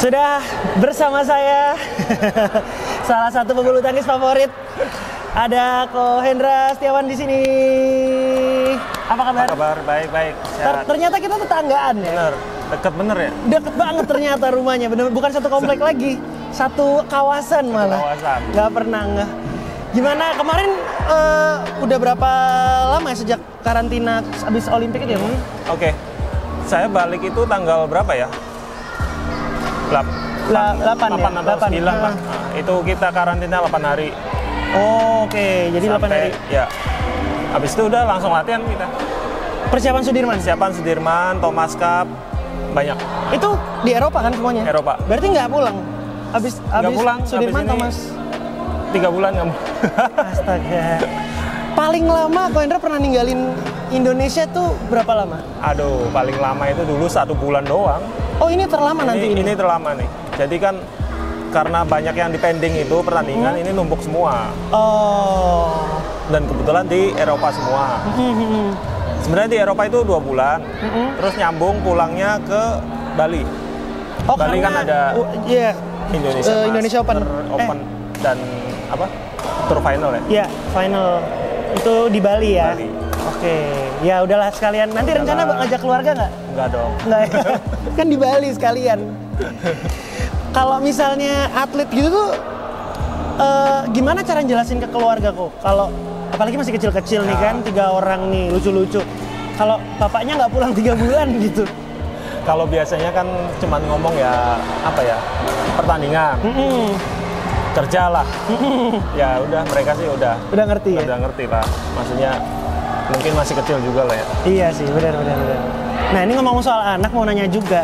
Sudah bersama saya salah satu pebulu tangkis favorit. Ada Ko Hendra Setiawan di sini. Apa kabar? Apa kabar? Baik. Ternyata kita tetanggaan ya. Bener, deket bener ya? Deket banget ternyata rumahnya. Bener, bukan satu komplek lagi, satu kawasan malah. Kawasan. Gak pernah nggak. Gimana kemarin? Udah berapa lama ya sejak karantina abis Olimpik itu ya? Oke. Saya balik itu tanggal berapa ya? 8 ya? atau 9 lah. Itu kita karantina 8 hari. Oh, oke. Jadi 8 hari. Ya. Habis itu udah langsung latihan kita. Persiapan Sudirman, Thomas Cup, banyak. Itu di Eropa kan semuanya? Eropa. Berarti nggak pulang? Abis pulang, Sudirman, Thomas? 3 bulan kamu. Astaga. Paling lama Ko Hendra pernah ninggalin Indonesia tuh berapa lama? Aduh, paling lama itu dulu 1 bulan doang. Oh, ini terlama nanti ini? Ini terlama nih. Jadi kan karena banyak yang dipending itu pertandingan, ini numpuk semua. Oh. Dan kebetulan di Eropa semua. Sebenarnya di Eropa itu 2 bulan, terus nyambung pulangnya ke Bali. Oh, Bali kan ada Indonesia Open dan apa? Tour final ya? Iya, final. Itu di Bali ya? Bali. Oke, ya udahlah sekalian. Nanti rencana ngajak keluarga nggak? Nggak dong. Nggak ya? Kan di Bali sekalian. Kalau misalnya atlet gitu tuh, gimana cara jelasin ke keluarga kok? Kalau apalagi masih kecil-kecil nih kan, 3 orang nih lucu-lucu. Kalau bapaknya nggak pulang 3 bulan gitu. Kalau biasanya kan cuman ngomong ya apa ya, pertandingan, kerja lah. Ya udah, mereka sih udah ngerti ya. Udah ngerti lah. Maksudnya mungkin masih kecil juga lah ya. Iya sih, benar. Nah ini ngomong soal anak, mau nanya juga.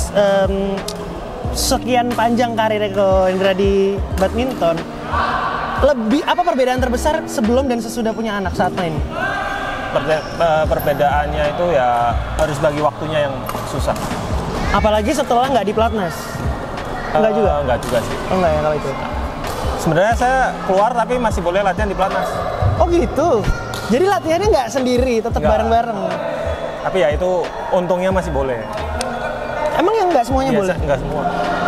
Sekian panjang karirnya Ko Hendra di badminton, apa perbedaan terbesar sebelum dan sesudah punya anak saat main? Perbedaannya itu ya harus bagi waktunya yang susah. Apalagi setelah nggak di pelatnas? Enggak juga? Enggak juga sih. Oh enggak ya kalau itu? Sebenarnya saya keluar tapi masih boleh latihan di pelatnas. Oh gitu? Jadi latihannya nggak sendiri, tetap bareng-bareng? Tapi ya itu untungnya masih boleh. Emang yang nggak semuanya boleh? Nggak semua.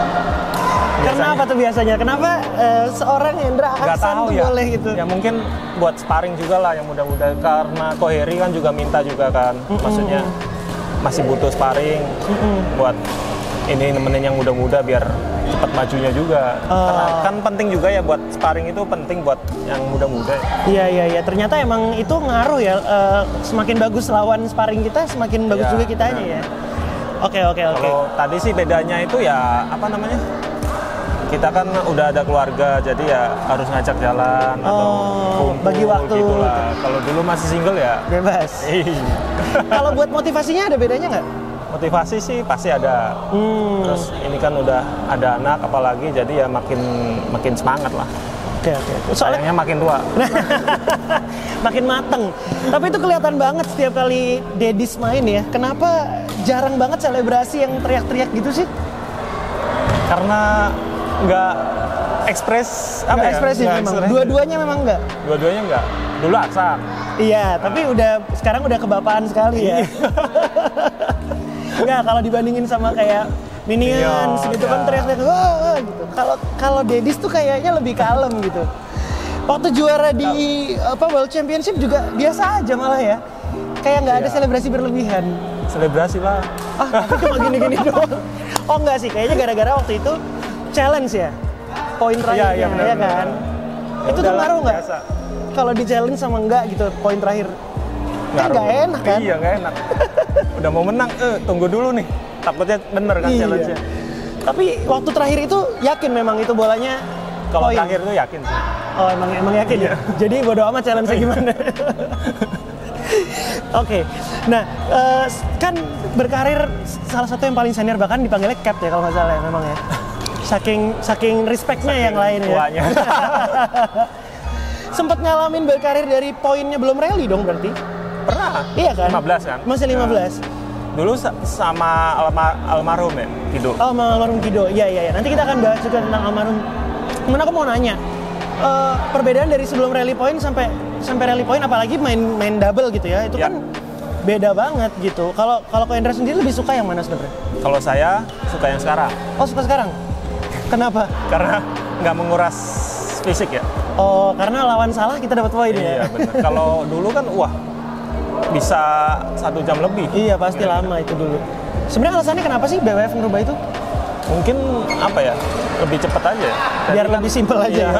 Kenapa tuh biasanya? Kenapa seorang Hendra Aksan tuh ya. boleh gitu? Ya mungkin buat sparring juga lah yang muda-muda. Karena Ko Heri kan juga minta juga kan. Maksudnya masih butuh sparring buat ini nemenin yang muda-muda biar cepat majunya juga. Karena kan penting juga ya buat sparring itu penting buat yang muda-muda. Iya. Ternyata emang itu ngaruh ya. Semakin bagus lawan sparring kita, semakin bagus juga kitanya ya. Oke. Kalau tadi sih bedanya itu ya apa namanya? Kita kan udah ada keluarga, jadi ya harus ngajak jalan atau kumpul, bagi waktu. Gitulah. Kalau dulu masih single ya bebas. Kalau buat motivasinya ada bedanya nggak? Motivasi sih pasti ada. Terus ini kan udah ada anak apalagi, jadi ya makin semangat lah. Oke. Sayangnya makin tua. Makin mateng. Tapi itu kelihatan banget setiap kali Dedis main ya. Kenapa jarang banget selebrasi yang teriak-teriak gitu sih? Karena nggak ekspress apa ya? Ekspresif memang. Dua-duanya memang nggak. Dua-duanya nggak. Dulu aksa. Iya, tapi sekarang udah kebapaan sekali ya. Nggak, kalau dibandingin sama kayak Minions gitu kan teriak-teriak wah gitu. Kalau Dedis tuh kayaknya lebih kalem gitu. Waktu juara di World Championship juga biasa aja malah ya. Kayak nggak ada selebrasi berlebihan. Selebrasi lah. Tapi cuma gini-gini doang. Oh enggak sih, kayaknya gara-gara waktu itu challenge ya. Poin terakhirnya ya kan. Itu tuh ngaruh nggak? Kalau di challenge sama enggak gitu poin terakhir. Nggak enak kan? Iya, nggak enak. Udah mau menang, tunggu dulu nih. Takutnya bener kan challenge-nya. Tapi waktu terakhir itu yakin memang itu bolanya kalau terakhir itu yakin sih. Oh, emang yakin ya? Jadi bodo amat challenge-nya gimana. Oke. Nah, kan berkarir salah satu yang paling senior, bahkan dipanggilnya Cap ya kalau nggak salah ya memang ya. Saking respect-nya yang lain ya. Sempet ngalamin berkarir dari poinnya belum rally dong berarti? Pernah. Iya kan? 15 kan? Masih 15. Dulu sama almarhum ya, Kido. Oh, almarhum Kido. Iya. Nanti kita akan bahas juga tentang almarhum. Kemudian aku mau nanya, perbedaan dari sebelum rally point sampai rally point, apalagi main double gitu ya, itu kan beda banget gitu. Kalau Ko Hendra sendiri lebih suka yang mana sebenarnya? Kalau saya suka yang sekarang. Oh, suka sekarang? Kenapa? Karena nggak menguras fisik ya. Oh, karena lawan salah kita dapat poin ya? Iya benar. Kalau dulu kan wah bisa 1 jam lebih. Iya pasti lama itu dulu. Sebenarnya alasannya kenapa sih BWF ngerubah itu? Mungkin apa ya, lebih cepat aja ya. Biar Jadi lebih simpel aja iya. ya?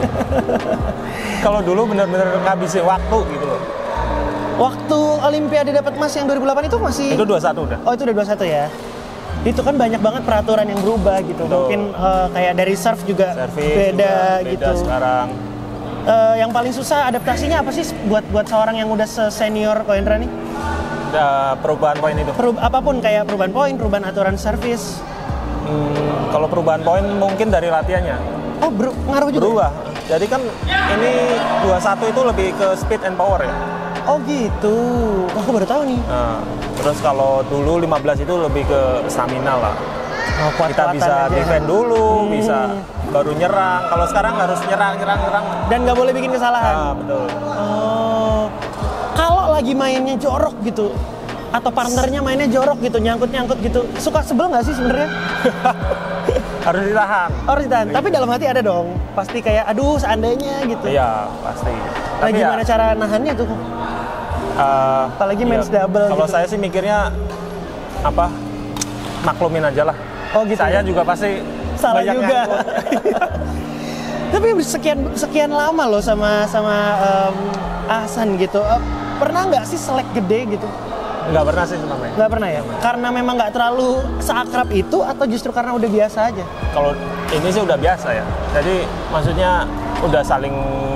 Kalau dulu benar-benar ngabisin waktu gitu loh. Waktu Olimpiade dapat emas yang 2008 itu masih... Itu 21 udah. Oh itu udah 21 ya? Itu kan banyak banget peraturan yang berubah gitu. Betul. Mungkin kayak dari serve juga Service beda juga gitu. Sekarang. Yang paling susah adaptasinya apa sih buat seorang yang udah senior Ko Hendra nih? Ada perubahan poin itu. Apapun kayak perubahan poin, perubahan aturan service. Kalau perubahan poin mungkin dari latihannya. Oh, ngaruh juga? Berubah. Jadi kan ini 21 itu lebih ke speed and power ya. Oh gitu. Oh, aku baru tahu nih. Nah, terus kalau dulu 15 itu lebih ke stamina lah. Oh, Kita bisa aja. defend dulu, bisa baru nyerang. Kalau sekarang harus nyerang. Dan nggak boleh bikin kesalahan. Ah, betul. Oh. Kalau lagi mainnya jorok gitu, atau partnernya mainnya jorok gitu, nyangkut gitu, suka sebel nggak sih sebenarnya? Harus ditahan. Harus ditahan. Tapi dalam hati ada dong. Pasti kayak, aduh seandainya gitu. Iya, pasti. Nah, Tapi gimana cara nahannya tuh? Apalagi men's double Kalau gitu. saya sih mikirnya apa? Maklumin aja lah. Oh gitu. Saya ya? juga pasti Salah banyak juga. ngangkut. Tapi sekian lama loh sama Ahsan gitu. Pernah nggak sih selek gede gitu? Nggak pernah sih namanya. Nggak pernah ya? Karena memang nggak terlalu seakrab itu atau justru karena udah biasa aja? Kalau ini sih udah biasa ya. Jadi maksudnya udah saling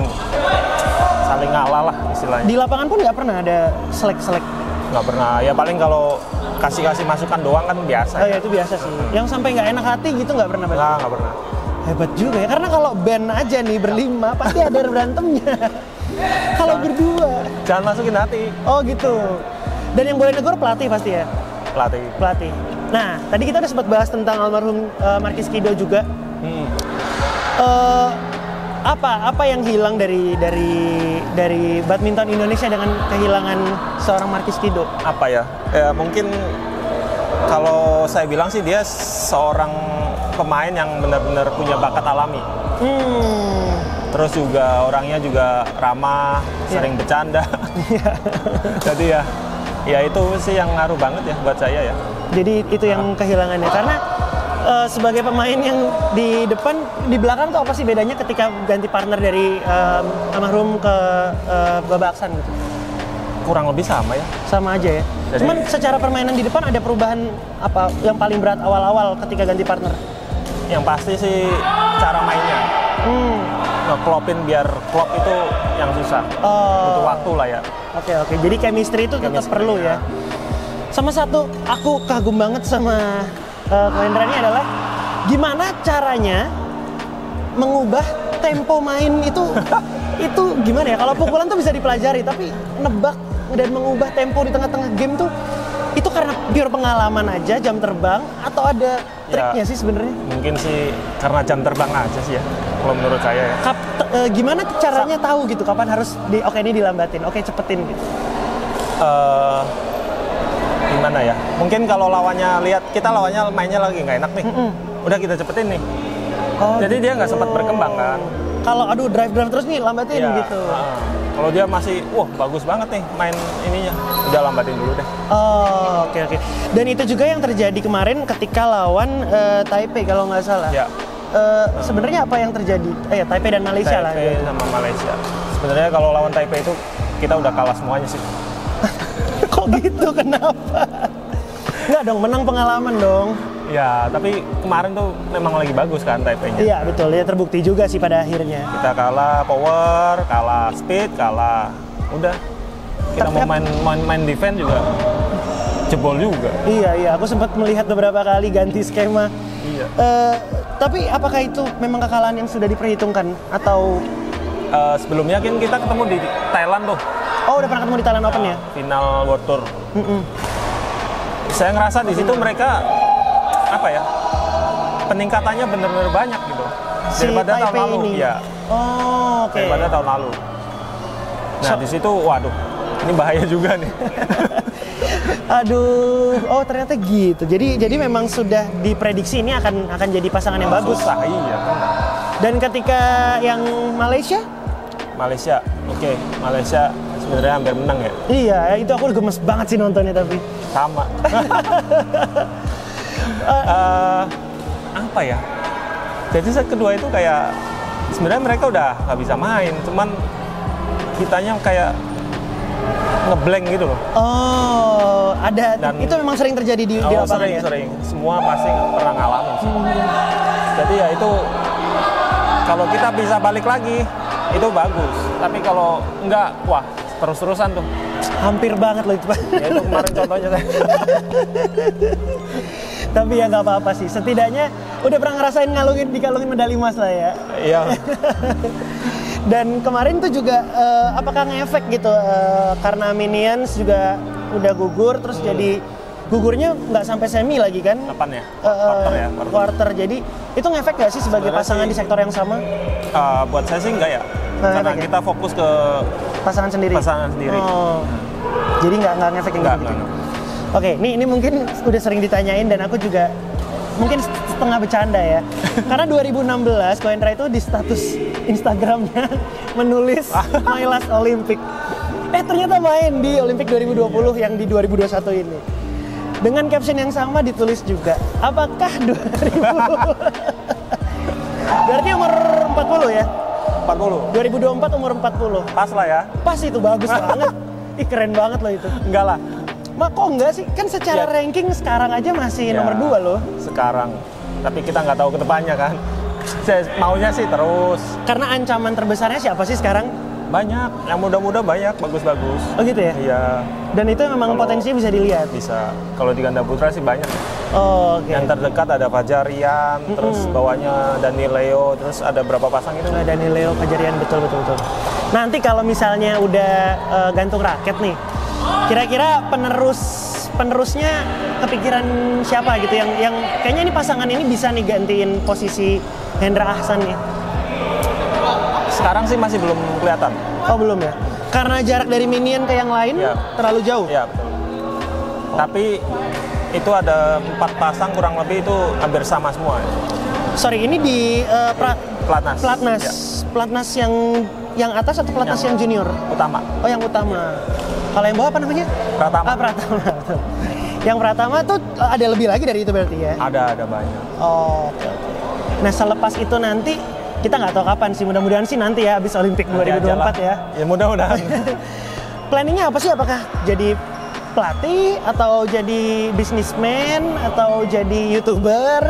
ngalah lah istilahnya. Di lapangan pun nggak pernah ada selek-selek? Nggak pernah. Ya paling kalau kasih masukan doang kan biasa. Oh ya itu biasa sih. Yang sampai nggak enak hati gitu nggak pernah? Nggak pernah. Hebat juga ya. Karena kalau band aja nih berlima pasti ada berantemnya. Kalau berdua. Jangan masukin hati. Oh gitu. Dan yang boleh negur pelatih pasti ya? Pelatih. Nah, tadi kita udah sempat bahas tentang almarhum Markis Kido juga. Apa yang hilang dari badminton Indonesia dengan kehilangan seorang Markis Kido? Apa ya? Mungkin kalau saya bilang sih dia seorang pemain yang benar-benar punya bakat alami. Terus juga orangnya juga ramah, sering bercanda. Jadi ya itu sih yang ngaruh banget ya buat saya ya. Jadi itu yang kehilangannya karena sebagai pemain yang di depan, di belakang tuh apa sih bedanya ketika ganti partner dari almarhum ke Baba Aksan gitu? Kurang lebih sama ya. Sama aja ya. Jadi, cuman secara permainan di depan ada perubahan apa yang paling berat awal-awal ketika ganti partner? Yang pasti sih cara mainnya. Ngeklopin biar klop itu yang susah. Butuh waktu lah ya. Oke. Jadi chemistry itu tetap perlu ya. Sama satu, aku kagum banget sama Ko Hendra ini adalah gimana caranya mengubah tempo main itu itu gimana ya? Kalau pukulan tuh bisa dipelajari, tapi nebak dan mengubah tempo di tengah-tengah game tuh itu karena pure pengalaman aja, jam terbang atau ada triknya sih sebenarnya? Mungkin sih karena jam terbang aja sih ya, kalau menurut saya ya. Gimana caranya tahu gitu kapan harus oke ini dilambatin, oke cepetin gitu? Gimana ya? Mungkin kalau lawannya kita lawannya mainnya lagi nggak enak nih, udah kita cepetin nih. Jadi dia nggak sempat berkembang kan. Kalau aduh drive terus nih lambatin gitu. Kalau dia masih bagus banget nih main ininya, udah lambatin dulu deh. Oke. Dan itu juga yang terjadi kemarin ketika lawan Taipei kalau nggak salah. Ya. Sebenarnya apa yang terjadi? Taipei dan Malaysia lah. Taipei sama Malaysia. Sebenarnya kalau lawan Taipei itu kita udah kalah semuanya sih. Kok gitu? Kenapa? Nggak dong, menang pengalaman dong. Ya, tapi kemarin tuh memang lagi bagus kan Taipei-nya. Iya betul, ya terbukti juga sih pada akhirnya. Kita kalah power, kalah speed, kalah udah. Kita mau main defense juga jebol juga. Iya, aku sempat melihat beberapa kali ganti skema. Iya. Tapi apakah itu memang kekalahan yang sudah diperhitungkan atau sebelumnya kan kita ketemu di Thailand tuh. Oh, udah pernah ketemu di Thailand Open ya? Final World Tour. Saya ngerasa di situ mereka apa ya? Peningkatannya benar-benar banyak gitu. Daripada tahun lalu. Iya. Oke. Daripada tahun lalu. Nah, di situ waduh, ini bahaya juga nih. Aduh, oh ternyata gitu. Jadi memang sudah diprediksi ini akan jadi pasangan yang bagus. Susah, iya. Dan ketika yang Malaysia, oke. Malaysia sebenarnya hampir menang ya. iya itu aku gemes banget sih nontonnya tapi. Sama. Apa ya? Jadi set kedua itu kayak sebenarnya mereka udah nggak bisa main, cuman kitanya kayak ngeblank gitu loh. Oh, ada. Dan itu memang sering terjadi di lapangan ya? Sering. Semua pasti pernah ngalamin sih. Jadi ya itu kalau kita bisa balik lagi itu bagus. Tapi kalau enggak, wah terus-terusan tuh. Hampir banget loh itu Pak. Ya itu kemarin contohnya saya. Tapi ya nggak apa-apa sih. Setidaknya udah pernah ngerasain dikalungin medali emas lah ya. Iya. Dan kemarin tuh juga apakah ngefek gitu karena Minions juga udah gugur terus jadi gugurnya nggak sampai semi lagi kan? Kapan ya? Quarter. Jadi itu ngefek nggak sih sebagai sebenarnya pasangan sih, di sektor yang sama? Buat saya sih enggak ya. Karena kita fokus ke pasangan sendiri. Oh. Jadi nggak ngefek yang gitu. Oke, ini mungkin udah sering ditanyain dan aku juga mungkin setengah bercanda ya. Karena 2016 Kohendra itu di status Instagramnya menulis My Last Olympic. Ternyata main di Olimpik 2020 yang di 2021 ini. Dengan caption yang sama ditulis juga, apakah 2000? Berarti umur 40 ya? 40. 2024 umur 40. Pas lah ya. Pas itu bagus banget. Ih keren banget loh itu. Enggak lah. Kok enggak sih? Kan secara ranking sekarang aja masih nomor 2 loh. Sekarang. Tapi kita nggak tahu ke depannya kan. Saya maunya sih terus. Karena ancaman terbesarnya siapa sih sekarang? Banyak. Yang muda-muda banyak, bagus-bagus. Oh gitu ya? Iya. Dan itu memang potensinya bisa dilihat? Bisa. Kalau di ganda putra sih banyak. Oh, oke. Yang terdekat ada Fajarian, terus bawahnya Daniel Leo, terus ada berapa pasang itu? Daniel Leo, Fajarian, betul. Nanti kalau misalnya udah gantung raket nih, kira-kira penerusnya kepikiran siapa gitu yang kayaknya ini pasangan ini bisa nih gantiin posisi Hendra Ahsan nih? Sekarang sih masih belum kelihatan. Oh belum ya? Karena jarak dari Minion ke yang lain terlalu jauh? Iya betul. Tapi itu ada 4 pasang kurang lebih itu hampir sama semua. Sorry, ini di Pelatnas. Ya. Pelatnas yang atas atau pelatnas yang junior? Utama. Oh yang utama. Kalau yang bawah apa namanya? Pratama. Pratama. Yang Pratama tuh ada lebih lagi dari itu berarti ya? Ada banyak. Oh, oke. Nah selepas itu nanti kita nggak tahu kapan sih, mudah-mudahan sih nanti ya habis Olimpik 2024 ya. Ya mudah-mudahan. Planningnya apa sih? Apakah jadi pelatih atau jadi bisnismen atau jadi YouTuber?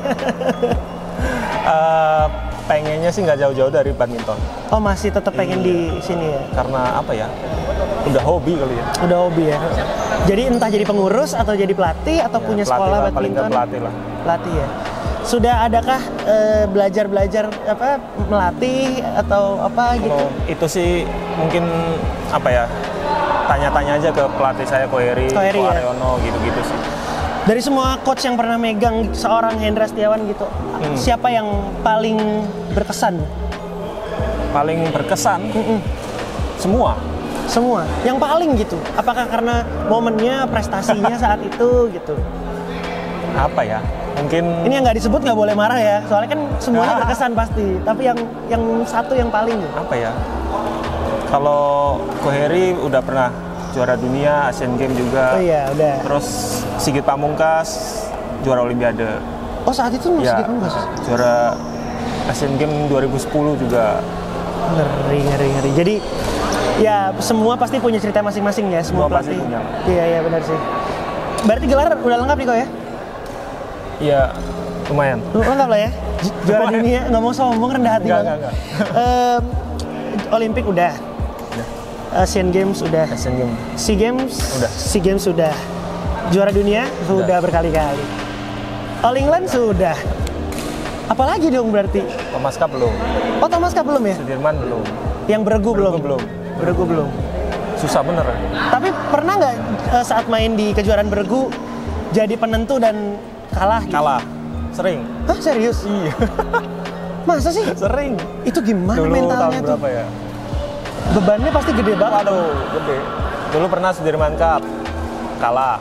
Pengennya sih nggak jauh-jauh dari badminton. Oh masih tetap pengen di sini ya? Karena apa ya? Udah hobi kali ya. Udah hobi ya. Jadi entah jadi pengurus atau jadi pelatih atau punya sekolah badminton. Paling nggak pelatih lah. Pelatih ya. Sudah adakah belajar apa melatih atau apa gitu? Kalau itu sih mungkin apa ya? Tanya-tanya aja ke pelatih saya Koheri Aryono gitu-gitu sih. Dari semua coach yang pernah megang seorang Hendra Setiawan gitu, siapa yang paling berkesan? Paling berkesan? Semua. Yang paling gitu. Apakah karena momennya, prestasinya saat itu gitu? Apa ya? Mungkin ini yang nggak disebut nggak boleh marah ya. Soalnya kan semuanya berkesan pasti. Tapi yang satu yang paling gitu. Apa ya? Kalau Koheri udah pernah juara dunia, Asian Games juga. Oh iya, udah. Terus Sigit Pamungkas juara Olimpiade. Oh saat itu masih Sigit Pamungkas? Juara Asian Games 2010 juga. Ngeri. Jadi ya semua pasti punya cerita masing-masing ya, semua pasti pelatih. punya. Iya benar sih. Berarti gelar udah lengkap nih kok ya? Iya, lumayan. Lengkap lah ya. Juara dunia, nggak mau sombong, rendah hati banget. Enggak. Olimpik udah. Asian Games udah. Asian Games. SEA Games udah. SEA Games sudah. Juara dunia sudah berkali-kali. All England sudah. Apalagi dong berarti? Thomas Cup belum. Oh Thomas Cup belum ya? Sudirman belum. Yang Bergu belum. Bergu belum. Susah bener. Tapi pernah nggak saat main di kejuaraan Bergu jadi penentu dan kalah? Gitu? Kalah. Sering. Hah serius? Iya. Masa sih? Sering. Itu gimana dulu mentalnya tahun tuh? Berapa ya? Bebannya pasti gede banget. Waduh, gede. Dulu pernah Sudirman Cup. Kalah.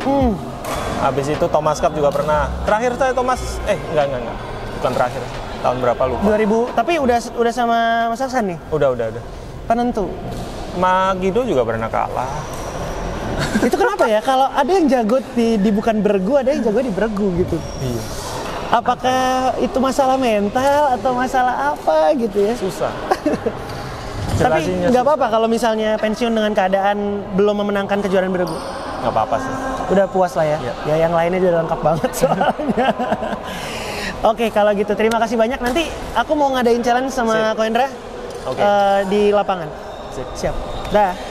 Habis itu Thomas Cup juga pernah. Terakhir saya Thomas, enggak. Bukan terakhir. Tahun berapa lupa. 2000, tapi udah sama Mas Aksan nih? Udah. Penentu? Magido juga pernah kalah. Itu kenapa ya? Kalau ada yang jago di bukan bergu, ada yang jago di bergu gitu. Iya. Apakah itu masalah mental atau masalah apa gitu ya? Susah. Tapi nggak apa-apa kalau misalnya pensiun dengan keadaan belum memenangkan kejuaraan bergu. Nggak apa-apa sih. Udah puas lah ya. Iya. Ya yang lainnya udah lengkap banget soalnya. Oke, kalau gitu terima kasih banyak. Nanti aku mau ngadain challenge sama Ko Hendra Oke. di lapangan. Sip. Siap. Dah.